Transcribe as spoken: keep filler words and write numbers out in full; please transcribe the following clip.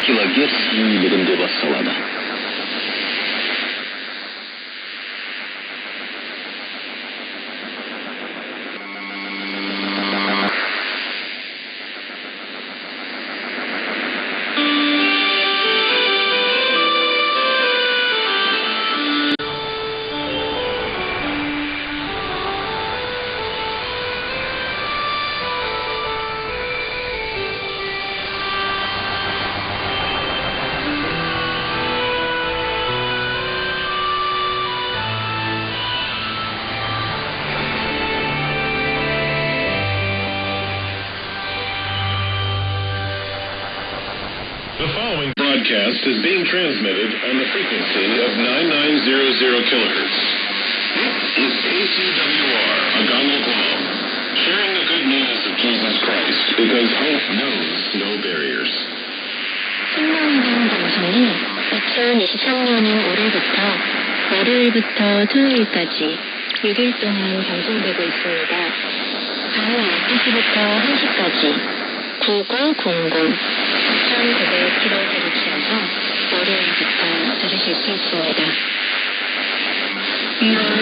Kilogers birim deb hisoblanadi. The following broadcast is being transmitted on the frequency of ninety-nine hundred kilohertz. This is A C W R, Aganla Guam, sharing the good news of Jesus Christ because hope knows no barriers. 신명동 방송이 이천이십삼 년인 올해부터 월요일부터 토요일까지 육 일 동안 방송되고 있습니다. 밤 열두 시부터 한 시까지 구구공공 천구백 킬로헤르츠여서 월요일부터 들으실 수 있습니다.